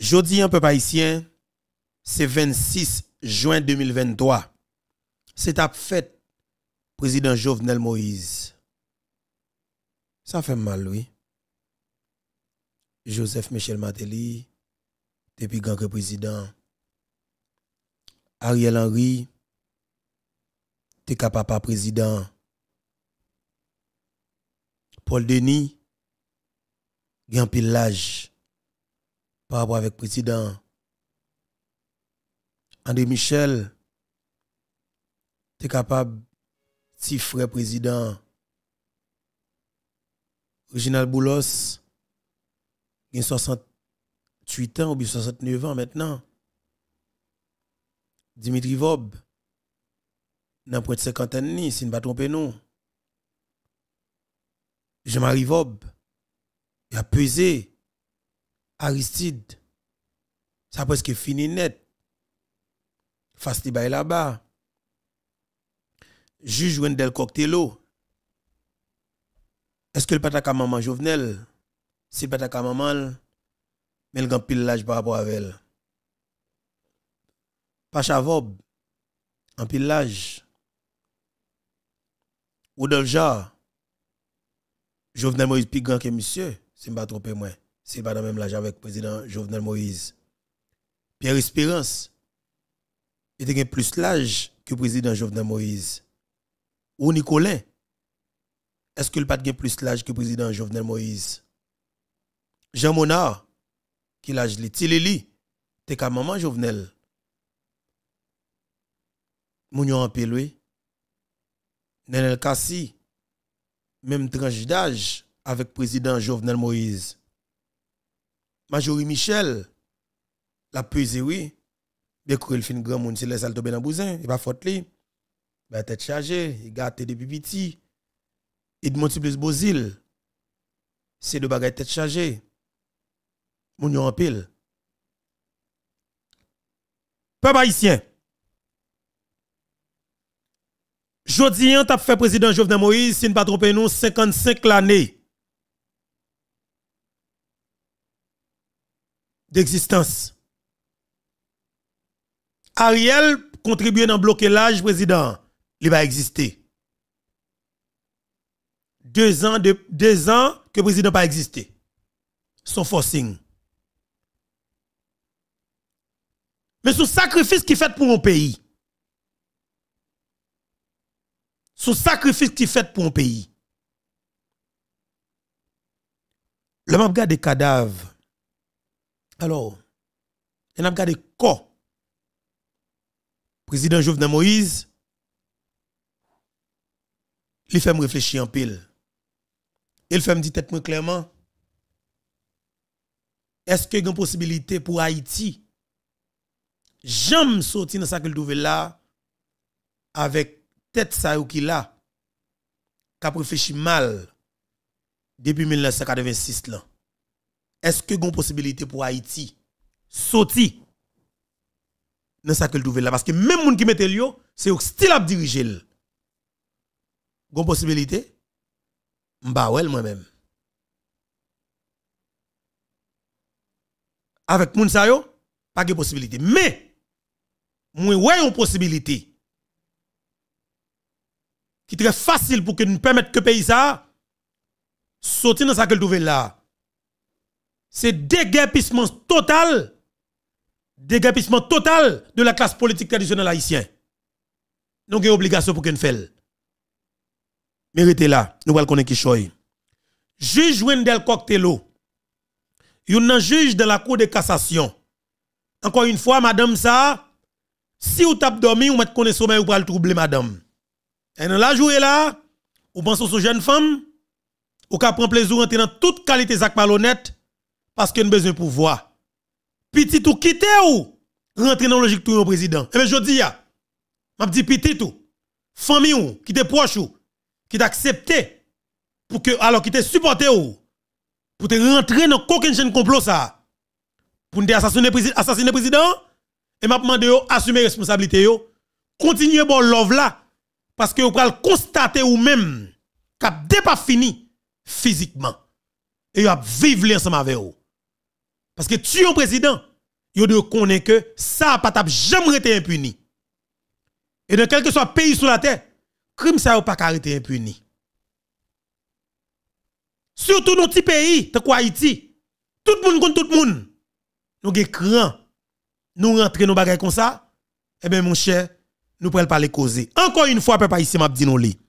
Jodi un peuple haïtien, c'est 26 juin 2023. C'est à fête président Jovenel Moïse. Ça fait mal, oui. Joseph Michel Martelly, depuis grand président. Ariel Henry, t'es papa président. Paul Denis, grand pile par rapport avec président. André Michel, t'es capable, si frère président. Reginald Boulos, il a 68 ans ou bien 69 ans maintenant. Dimitri Vob, dans près de cinquantaine, si ne pas tromper nous. Jean-Marie Vob, il a pesé. Aristide, ça presque fini net. Fasti bay là-bas. Juge Wendel Coctello. Est-ce que le pataka maman Jovenel? Si le pataka maman, mais le grand pile l'âge par rapport à elle. Pacha Vob, en pile l'âge. Oudolja, Jovenel Moïse plus grand que monsieur, si je ne me trompe moi. C'est pas dans le même l'âge avec le président Jovenel Moïse. Pierre Espérance, il a plus l'âge que le président Jovenel Moïse. Ou Nicolin, est-ce que le pas plus l'âge que le président Jovenel Moïse? Jean Monard, qui l'âge li? Tileli, t'es qu'à maman Jovenel. Mounion en pelé. Nenel Kassi, même tranche d'âge avec le président Jovenel Moïse. Majorie Michel, la pesée, oui. Dès qu'il fin grand monde, c'est les salles tomber dans bousin, il va faute li. Il tête chargée, il gâte des pipiti. Il multiplie Bozil. C'est de bagaille tête chargée. Moun yon en pile. Peuple haïtien. Jodi an t'a fait président Jovenel Moïse, si ne pas tromper nous, 55 l'année d'existence. Ariel contribue dans bloquer l'âge président, il va exister. 2 ans que le président pas existé. Son forcing. Mais son sacrifice qui fait pour un pays. Son sacrifice qui fait pour un pays. Le m'a regardé des cadavres. Alors, il a regardé corps. Président Jovenel Moïse, il fait me réfléchir en pile. Il fait me dire tête clairement, est-ce qu'il y a une possibilité pour Haïti jamais sortir dans sa culture là avec tête ça ou qui là, qui a réfléchi mal depuis 1986 là. Est-ce que y a une possibilité pour Haïti sortir dans sa culture là? Parce que même moun qui mette lio, c'est au style à diriger. Y a une possibilité? Mba wel moi-même. Avec moun sa yo, pas de possibilité. Mais, moi ouais une possibilité qui est très facile pour que nous permettre que le pays ça sortir dans sa culture là. C'est déguerpissement total de la classe politique traditionnelle haïtienne. Nous avons obligation pour qu'on fasse. Méritez là, nous allons connaître qui choy. Juge Wendel Coctello, un juge de la Cour de cassation. Encore une fois, madame ça, si vous tapez dormi, vous mettez connaître sommeil, vous pouvez le troubler, madame. Et dans la journée là, vous pensez aux jeunes femmes, vous pouvez prendre plaisir rentrer dans toute qualité de malhonnête parce que nous avons besoin de pouvoir. Petit tout quitter ou rentrer dans la logique tout président. Et bien je dis, m'a dit petit tout, famille ou, qui te proche ou, qui t'accepté pour que, alors qui te supporté ou, pour te rentrer dans aucune chaîne complot ça, pour nous assassiner le président, et m'a demandé de assumer responsabilité yo, continuer bon love là, parce que vous pouvez constater ou même, qu'à pas fini physiquement, et vous vivre ensemble avec vous. Parce que tuer un président, yo de connaître que ça pas tap jamais été impuni. Et dans quel que soit pays sur la terre, crime ça pas arrêté impuni. Surtout dans petits pays, tant quoi Haïti, tout le monde contre tout le monde. Nous avons cran, nous rentrons dans bagages comme ça, eh bien mon cher, nous pourrons parler causer. Encore une fois, papa ici m'a dit nous li.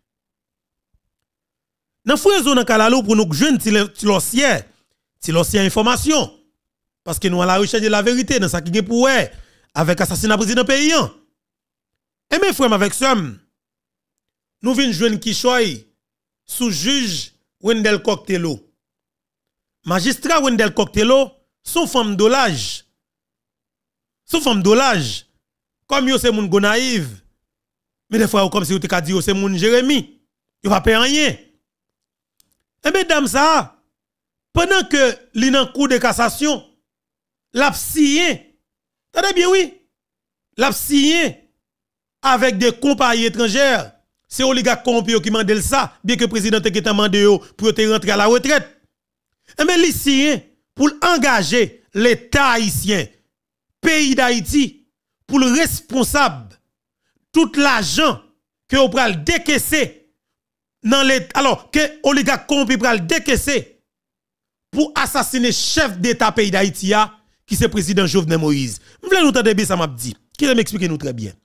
Dans frère zone Kalalo pour nous jeunes tilossier information parce que nous à la recherche de la vérité dans ça qui est pour avec assassinat président pays. Et mes frères avec ça, nous venons joindre qui choy sous juge Wendel Coctello. Magistrat Wendel Coctello, son femme d'olage. Son femme d'olage. Comme yo c'est moun go naïve. Mais des fois comme si vous te dit c'est moun Jérémie. Yo pas payer rien. Et mesdames ça, pendant que li nan cour de cassation, l'a signé. T'as bien oui. L'a signé avec des compagnies étrangères. C'est oligarque corrompu qui mandel ça, bien que le président te t'a mandé pour te rentrer à la retraite. Et mais li signé pour engager l'État haïtien, pays d'Haïti, pour le responsable tout l'argent que vous pral décaisser dans les alors que oligarque corrompu pral décaisser pour assassiner chef d'État pays d'Haïti qui c'est président Jovenel Moïse. M'vle nous tande bien ça m'a dit. Qui m'explique nous très bien.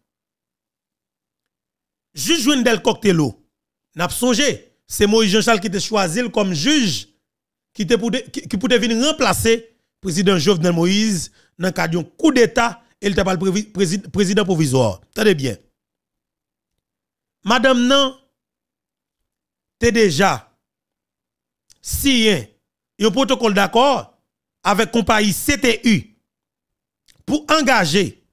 Juge Wendel Coctello, n'a pas songé, c'est Moïse Jean-Charles qui te choisi comme juge qui pouvait venir remplacer président Jovenel Moïse dans le cadre d'un coup d'État et il t'a pas le président provisoire. Tenez bien. Madame nan, t'es déjà signé un protocole d'accord avec compagnie CTU pour engager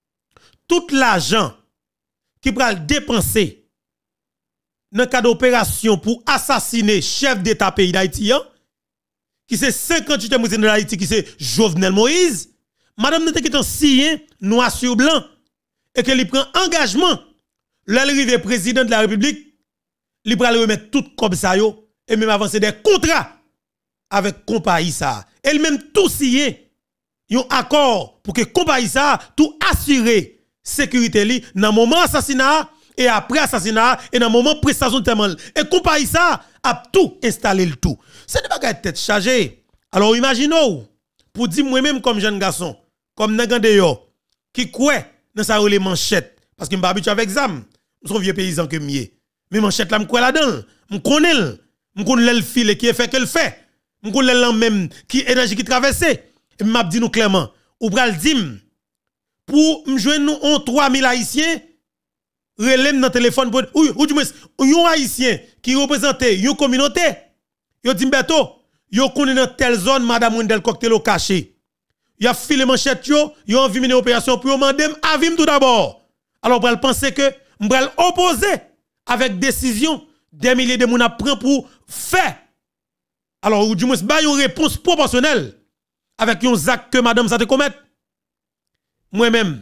tout l'argent qui va dépenser dans le cas d'opération pour assassiner chef d'État pays d'Haïti, qui c'est 58e président d'Haïti, qui c'est Jovenel Moïse, madame n'était qui est signé noir sur blanc et que lui prend engagement, l'arrivée président de la République, lui va remettre tout comme ça et même avancer des contrats avec compagnie ça. Elle même tout signé un accord pour que compagnie ça tout assurer sécurité li dans moment assassinat et après assassinat et dans moment prestation de témoin et compagnie ça a tout installé le tout. C'est des bagages tête chargée. Alors imaginez pour dire moi même comme jeune garçon comme nègande yo qui croit dans sa relé manchette parce que m'pa habitué avec zam, nous sommes vieux paysans que mieux. Mais manchette là m'croit là-dedans, m'connais le fil qui est fait qu'elle fait. M'connais là même qui énergie qui traverser et m'a dit nous clairement ou pral dim pour m'joindre nous on 3000 haïtiens relève dans téléphone pour ou du moins un haïtien qui représente une communauté yo dit beto yo connaît dans telle zone madame Wendel Coctello caché y a filé manchette yo envie mener opération pour mandem avim tout d'abord alors pour penser que m'bral opposer avec décision des milliers de moun a prend pour faire alors ou du moins ba une réponse proportionnelle avec un acte que madame ça te commettre. Moi-même,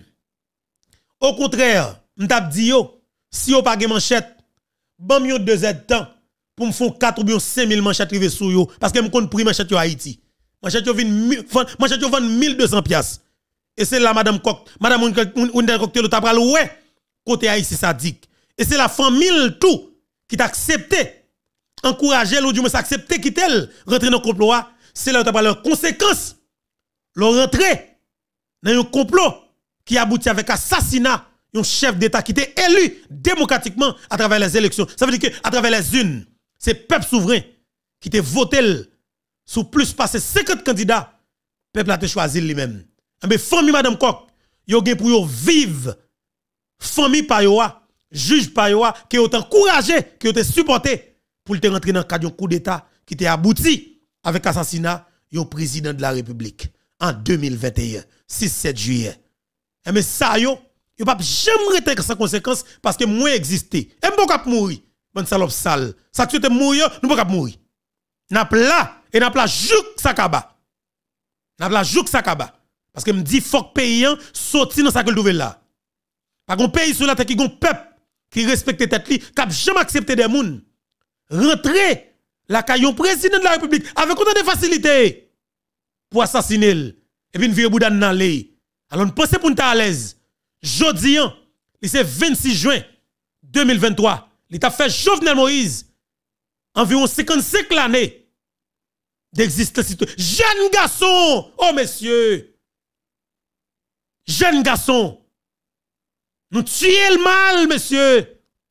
au contraire, m'tap dit yo, si yo pas gen manchette, bon yo 2 heures de temps pour me faire 4 ou bien 5000 manchettes rive sou yo parce que me konn prix manchette yo Haïti. Manchette yo vend 1200 piastres. Et c'est là madame Wendel Coctello t'a pral ouais côté Haïti sadique. Et c'est la famille tout qui t'a accepté encourager ou du moins accepter quitter rentrer dans le complot. C'est là t'a pral conséquence. Le rentrer dans un complot qui aboutit avec assassinat un chef d'État qui était élu démocratiquement à travers les élections. Ça veut dire que à travers les urnes, c'est le peuple souverain qui te voté sous plus passé 50 candidats. Le peuple a te choisi lui-même. Mais famille madame Coq, yo gen pour yo vivre famille pa yo, juge pa yo, qui ont encouragé, qui ont supporté pour te rentrer dans le cadre d'un coup d'État qui te abouti avec assassinat du président de la République en 2021, 6-7 juillet. Et mais ça yo pas jamais rester sans conséquence parce que moi existé. Et m'pa cap mourir. Bonne salope sale. Ça que tu te mourir, nous pas cap mourir. N'a là et n'a là jouk sakaba. N'a là jouk sakaba parce que me dit faut que paysan sorti dans sa gueule nouvelle là. Pas gon pays sur la terre qui gon peuple qui respecte tête li, qui jamais accepté des moun. Rentrer la caillon président de la République avec autant de facilité pour assassiner et puis nous virons boudan dans l'œil. Alors nous pensons pour nous à l'aise. Jodi, c'est 26 juin 2023. Il a fait Jovenel Moïse environ 55 l'année d'existence. Jeune garçon, oh messieurs, jeune garçon, nous tuons le mal, messieurs.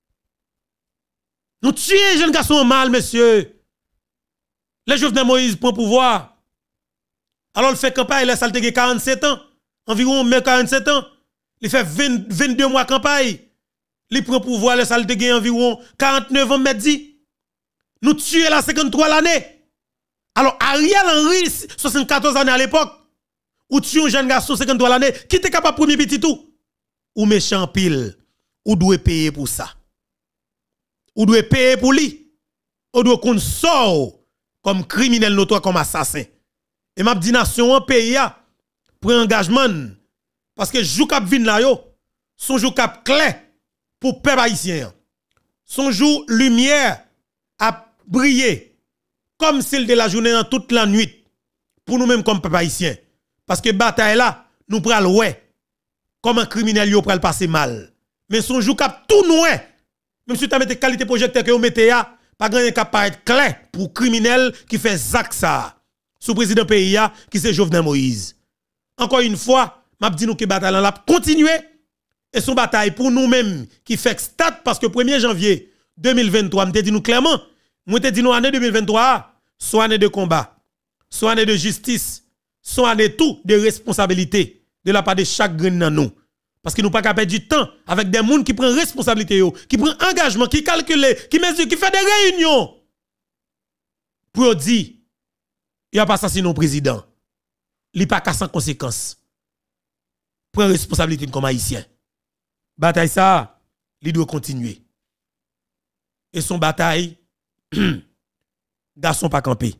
Nous tuons jeune garçon mal, messieurs. Les Jovenel Moïse prend pouvoir. Alors il fait campagne, il a salté 47 ans, environ 47 ans. Il fait 22 mois campagne. Il prend pouvoir, le salle de environ 49 ans, dit. Nous tuons la 53 l'année. Alors, Ariel Henry, 74 années à l'époque, ou tuons un jeune garçon 53 l'année, qui était capable de premier petit tout? Ou méchant pile, ou doit payer pour ça. Ou doit payer pour lui. Ou doit qu'on sort comme criminel notoire, comme assassin. Et m'a dit nation, pays, prend engagement. Parce que jou kap vin la yo, son jou kap clair pour peuple haïtien. Son jour lumière a brillé comme celle de la journée dans toute la nuit pour nous-mêmes comme peuple haïtien. Parce que bataille là, nous pral ouais comme un criminel yo pral passer mal. Mais son jour kap tout noué. Même si tu as mis qualité projecteur que vous mettez là, pas grand kap paraître clair pour criminel qui fait zak ça. Sous président pays qui c'est Jovenel Moïse. Encore une fois, m'a dit nous que bataille la continuer et son bataille pour nous-mêmes qui fait stade parce que 1er janvier 2023 m'te dit nous clairement moi te dit nous année 2023 soit année de combat soit année de justice soit année tout de responsabilité de la part de chaque grain dans nous parce que nous pas capable perdre du temps avec des gens qui prennent responsabilité yo, qui prennent engagement, qui calculent, qui mesure, qui fait des réunions pour dire il a pas assassiné un président. Il pas sans conséquences. Prend responsabilité comme haïtien. Bataille ça, il doit continuer. Et son bataille, garçon pas camper.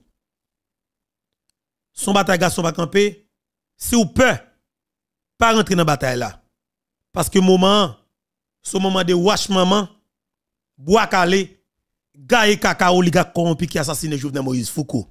Son bataille, garçon pas camper, si ou peut, pas rentrer dans la bataille là. Parce que ce moment de wash maman, bois calé, gaye cacao, li gars corrompu qui assassine Jovenel Moïse Foucault.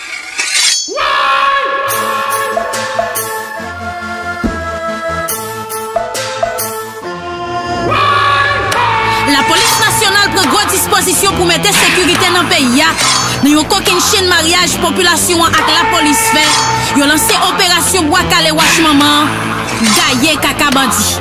La police nationale prend grande disposition pour mettre sécurité dans le pays. Nous avons aucune chaîne mariage population avec la police fait. Ils ont lancé opération bois calé wash maman, gaye kaka bandi.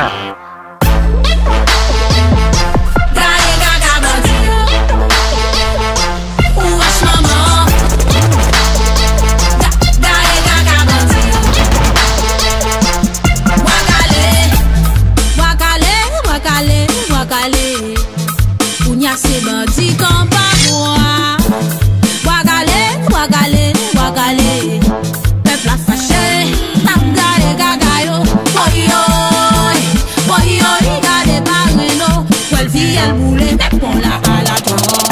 C'est bandit comme pas moi. Ouagale. Peuple a fâché. T'as gagé yo. Boy yo, gade barreno. Quelle vie elle boule, mais pour la à la tour.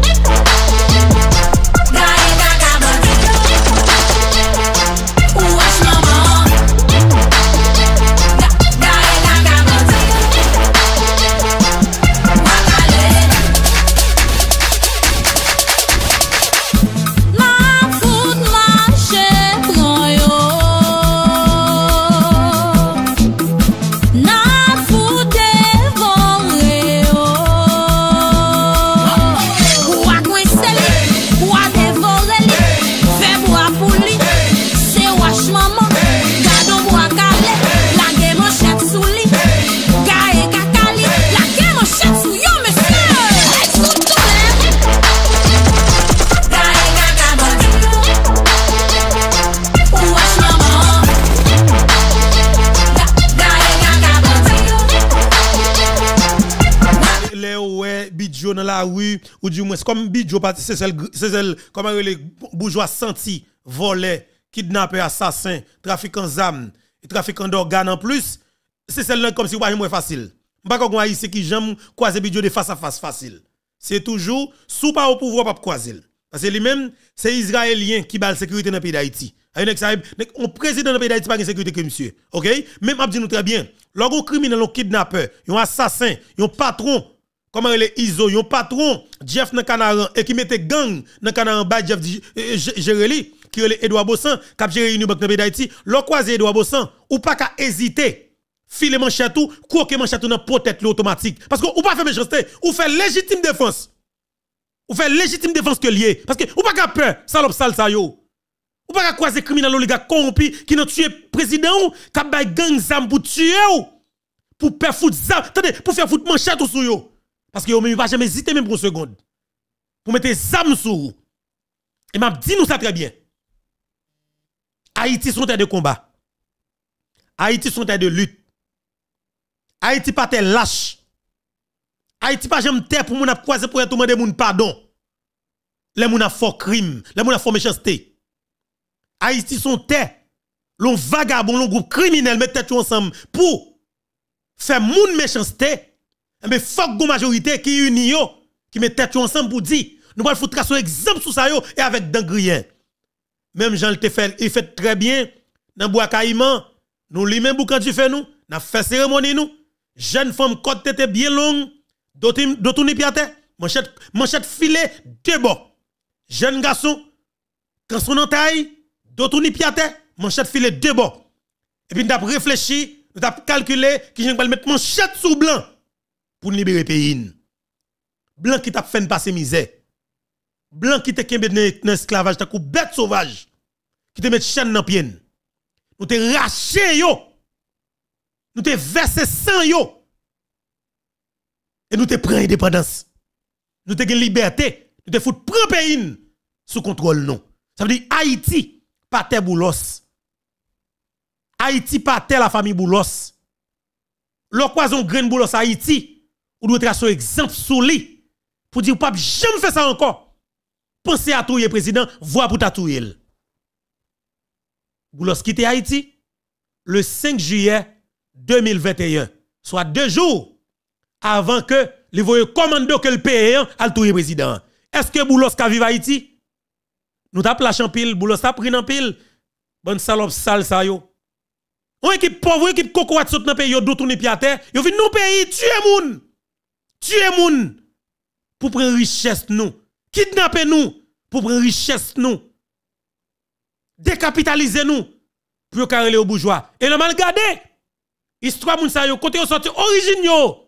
Dans la rue ou du moins comme bidjo c'est celle comme les bourgeois senti volé kidnappé assassin trafiquant d'armes et trafiquant d'organes en plus c'est celle là comme si pas moins facile pas qu'on haïtien qui j'aime croiser bidjo de face à face facile c'est toujours sous pas au pouvoir pas croiser parce que lui-même c'est israélien qui bat la sécurité dans le pays d'Haïti on président dans le pays d'Haïti pas de sécurité que monsieur OK même a dit nous très bien lorsqu'on criminel on kidnappeur un assassin un patron comment les ISO, yon patron, Jeff dans Canaran, et qui mettait gang dans Canaran, Jeff Jéréli, qui est Edouard Bossan, qui a géré une banque dans le pays d'Haïti, l'on croise Edouard Bossan, ou pas qu'à hésiter, filer manchette ou, croquer manchette ou dans peut-être automatique. Parce que ou pas faire méchanceté, ou faire légitime défense. Ou faire légitime défense que lié. Parce que ou pas qu'à peur, salope sale ça yo. Ou pas qu'à croiser criminel oligarque corrompu qui n'a tué président ou, qui a bay gang zam pour tuer ou, pour faire foutre zam, attendez, pour faire foutre manchette ou sou yo. Parce que yo même pas jamais hésiter même pour une seconde. Pour mettre zam sou. Et m'a dit nous ça très bien. Haïti sont terre de combat. Haïti sont terre de lutte. Haïti pas terre lâche. Haïti pas jamais terre pour moun a croiser pour tout demander moun pardon. Les moun a fort crime, les moun a fort méchanceté. Haïti sont terre. L'on vagabond, l'on groupe criminel met tête ensemble pour faire moun méchanceté. Mais faut que majorité qui uni yo, qui met tête ensemble pour dire nous allons foutre un exemple sur ça yo et avec Dangrien. Même Jean le fait, il fait très bien dans bois caïman, nous li même boucan du fait nous, n'a fait cérémonie nous. Jeune femme côte tête bien longue, d'autourni piate, manchette filet de bon. Jeune garçon quand son entaille, d'autourni piate, manchette filet de bon. Et puis nous avons réfléchi, nous avons calculé qui va mettre manchette sous blanc pour libérer le pays. Blanc qui t'a fait passer misère. Blanc qui te kembe dans esclavage, ta coup bête sauvage, qui te met chaîne dans pied. Nous te raché yo. Nous te versé sang yo. Et nous te pris indépendance. Nous te gen liberté. Nous te fout prend pays sous contrôle non. Ça veut dire Haïti pas terre boulos. Haïti pas terre la famille boulos. Le croison grain boulos Haïti, ou doit tracer exemple sous lui pour dire pas jamais faire ça encore. Pensez à tout le président, voix pour tatouer. Boulos quitte Haïti le 5 juillet 2021, soit 2 jours avant que les voyez commando que le pays a tout le président. Est-ce que Boulos ka vive Haïti? Nous t'a plachant pile, Boulos t'a pris en pile. Bonne salope sale ça yo. On équipe pauvre, équipe cocotte saute dans pays yo do tourner pied à terre. Yo vinn nous pays tuer moun. Tuer moun pour prendre richesse nous. Kidnapper nous pour prendre richesse nous. Décapitaliser nous pour carrer aux bourgeois. Et le mal gardé. Histoire moun sa yo côté yo sorti origine yo.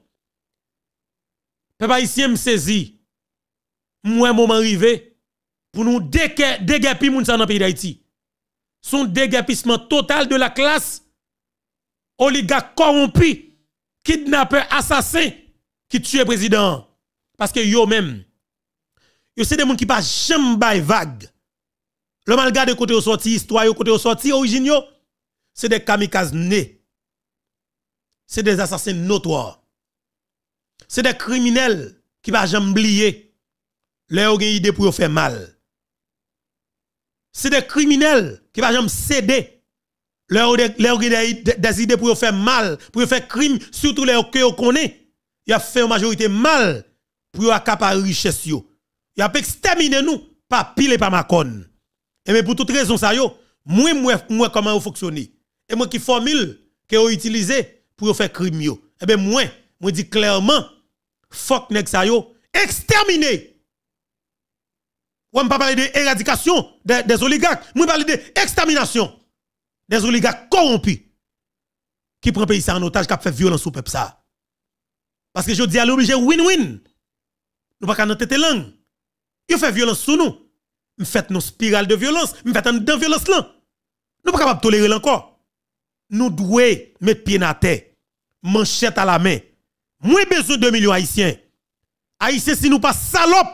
Peuple haïtien me saisi. Moi moment arrivé pour nous déguerpir moun sa dans pays d'Haïti. Son déguerpissement total de la classe oligarque corrompu, kidnappeur, assassin qui tue le président. Parce que yo même yo c'est des gens qui pas jamais bay vague. Le mal garde côté au sorti histoire, côté au sorti origine yo, c'est des kamikazes nés. C'est des assassins notoires. C'est des criminels qui pas jamais oublier leur ont idée pour faire mal. C'est des criminels qui pas jamais céder leur ont des idées pour faire mal, pour faire crime, surtout les que on connaît. Il a fait en majorité mal pour accaparer richesse yo. Il a exterminé nous, pas pile et pas macon. Et mais pour toute raison ça yo, moi comment vous fonctionnez. Et moi qui formule que vous utilisez pour faire crime yo. Et ben moi dis clairement fuck nèg ça yo, exterminer. On ne pas parler d'éradication des oligarques, moi parler d'extermination des oligarques corrompus qui prennent pays ça en otage, qui fait violence au peuple ça. Parce que je dis à l'obligé win-win. Nous pas qu'à tête langue. Ils fait violence sur nous. Nous fait nos spirales de violence, nous fait une violence là. Nous pas capable tolérer encore. Nous devons mettre pied à terre, manchette à la main. Moins besoin de 2 millions haïtiens. Haïtiens si nous pas salope.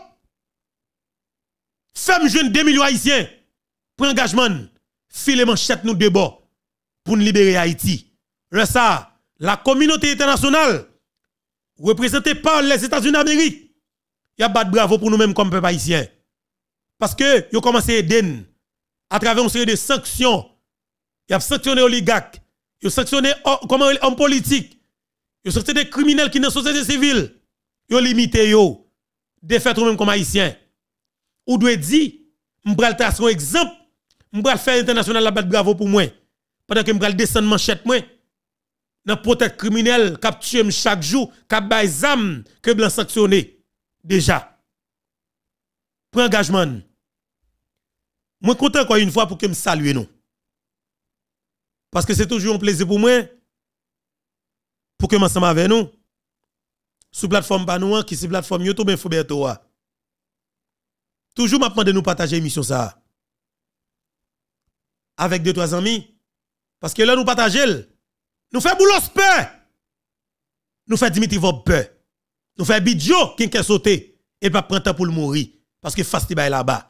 Femme jeune 2 millions haïtiens. Pour engagement, filer manchette nous de bord pour nous libérer Haïti. Le ça, la communauté internationale représentée par les États-Unis d'Amérique, y a bat bravo pour nous-mêmes comme peuple haïtien. Parce que yo commencé à aider à travers une série de sanctions. Y a sanctionné oligarques, y a sanctionné hommes politiques, y a sanctionné des criminels qui sont dans la société civile. Y a limité yo de fait nous-mêmes comme haïtiens. Ou doit dire, m'bral tracer un exemple, m'bral faire international la bat bravo pour moi. Pendant que m'bral descendre manchette moi. Dans peut-être criminel capture chaque jour, cap bay zam que blanc sanctionné déjà. Pour engagement. Moi content encore une fois pour que me saluer nous. Parce que c'est toujours un plaisir pour moi pour que m'ensemble avec nous sur plateforme Panouan qui c'est plateforme YouTube Infoberto. Toujours m'a demandé nous partager l'émission ça avec 2-3 amis parce que là nous partager nous fait Boulos peur. Nous fait Dimitri Vob peur. Nous fait Bidjo qui a sauté et pas prendre temps pour le mourir parce que Fasti bay là-bas.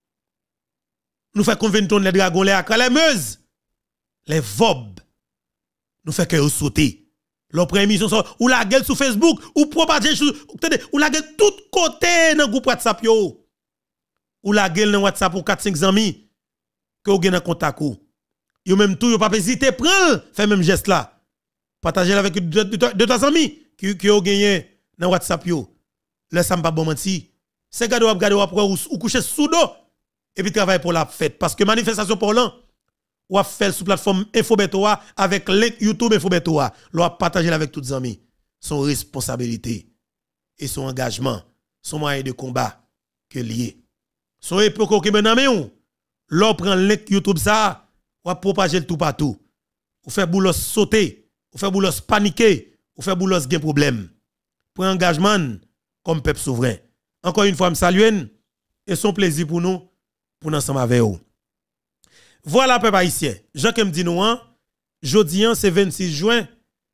Nous fait convention les dragons les acra les meuse les Vob. Nous fait que sauter. L'autre émission ou la gueule sur Facebook ou propager ou la gueule tout côté dans groupe WhatsApp yo. Ou la gueule dans WhatsApp pour 4-5 amis que vous avez en contact ou. Yo même tout yo pas hésiter prendre fait même geste là. Partager avec deux amis qui ont gagné dans WhatsApp yo. Laisse pas bon menti. C'est gars doit regarder ou coucher sous dos et puis travailler pour la fête parce que manifestation pour l'an ou a fait sur plateforme Infoberto avec link YouTube Infoberto l'on partager avec tous les amis son responsabilité et son engagement son moyen de combat que lié son époque que benamé ou l'on prend link YouTube ça ou a propager le tout partout ou fait boulos sauter ou fait boulos paniquer ou fait boulos gen problème pour engagement comme peuple souverain encore une fois me saluer et son plaisir pour nous ensemble avec vous. Voilà, peuple haïtien. Jean qui me dit nous, jeudi, c'est 26 juin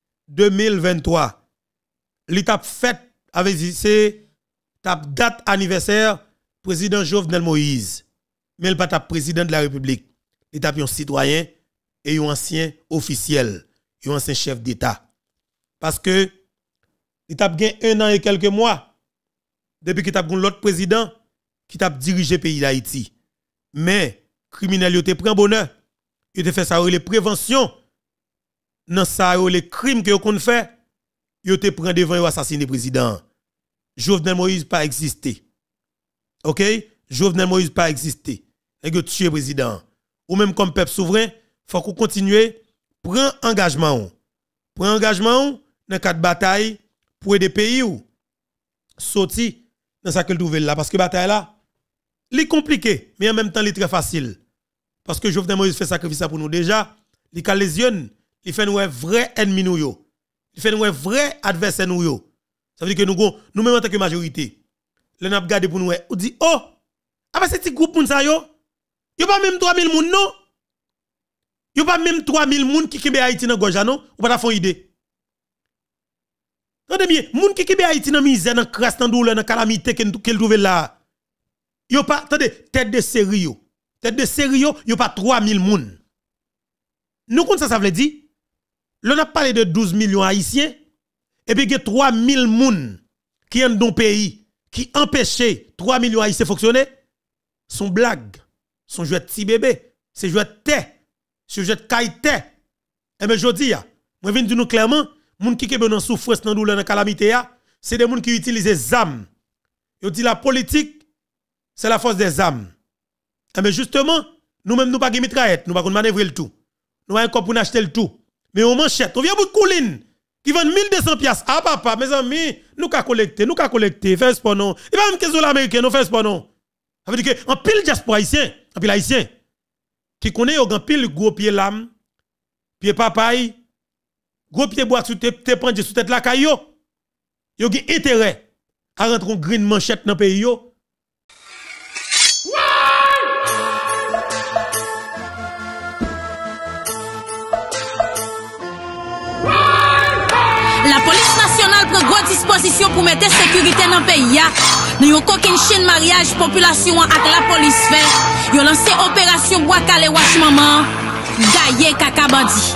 2023. L'étape faite avec c'est date anniversaire président Jovenel Moïse. Mais il pas président de la République. L'étape un citoyen et un ancien officiel, un ancien chef d'État. Parce que l'étape gain 1 an et quelques mois depuis qu'il a l'autre président qui a dirigé le pays d'Haïti. Mais criminels yo te prend bonheur, yo te fait ça les prévention dans ça les crimes que yo kon fait, yo te prend devant yo assassiner président. Jovenel Moïse pas existé. OK? Jovenel Moïse pas existé. Et que tuer président. Ou même comme peuple souverain, faut qu'on continue prend engagement. Prend engagement dans cadre bataille pour aider pays ou sorti dans ça que trouve là parce que bataille là li compliqué mais en même temps li très facile parce que Jovenel Moïse fait sacrifice pour nous déjà li ka lésion il fait nous vrai ennemi nous yo il fait nous vrai adversaire nous yo ça veut dire que nous même en tant que majorité le n'a regardé pour nous on dit oh ah c'est petit groupe moun ça yo pas même 3000 moun non yo pas même 3000 moun qui kebe Haïti dans gorge non ou pas font idée. Attendez bien, moun qui kebe Haïti dans misère dans crasse dans douleur dans calamité qu'elle trouve là. Yo pas attendez tête de série yo. Tête de série yo pas 3000 moun. Nous comme ça veut dire l'on a parlé de 12 millions haïtiens et puis il y a 3000 moun qui ont dans pays qui empêchaient 3 millions haïtiens fonctionner. Son blague, son jeu de petit bébé, c'est jeu de terre, c'est jeu de caïté. Et mais je dis moi viens dire nous clairement moun qui kebe dans souffrance dans douleur dans calamité c'est des moun qui utilisent des armes. Yo dit la politique c'est la force des armes. Mais justement, nous-mêmes, nous pas de mitraillette, nous pas manœuvrer le tout. Nous avons un corps pour acheter le tout. Mais on manchette, on vient pour couline qui vend 1200 piastres. Ah papa, mes amis, nous ka collecter, faire sport non. Il va même que l'américain, nous faire sport non. Ça veut dire que en pile diaspora haïtien, en pile haïtien qui connaît au grand pile gros pied lame, pied papaye, gros pied bois sous te prendre sous tête la caillou. Yo gen intérêt à rentrer en green manchette dans pays yo. La police nationale prend grande disposition pour mettre sécurité dans le pays. Nous avons aucune chaîne mariage population avec la police fait. Ils ont lancé opération Bois Calais Wash Maman. Gaye Kaka Bandi.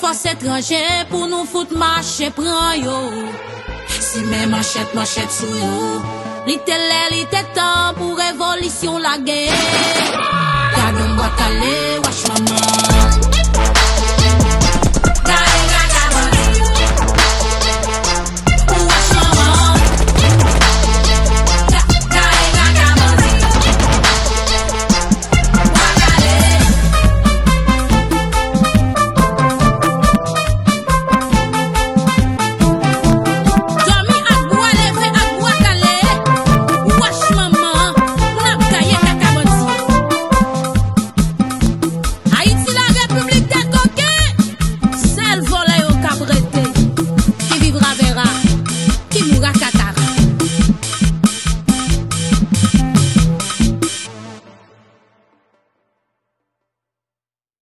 force étranger pour nous foutre marcher prend yo. Si même manchette sous yo. Li temps pour révolution la guerre. Gardons boîte aller, wash maman.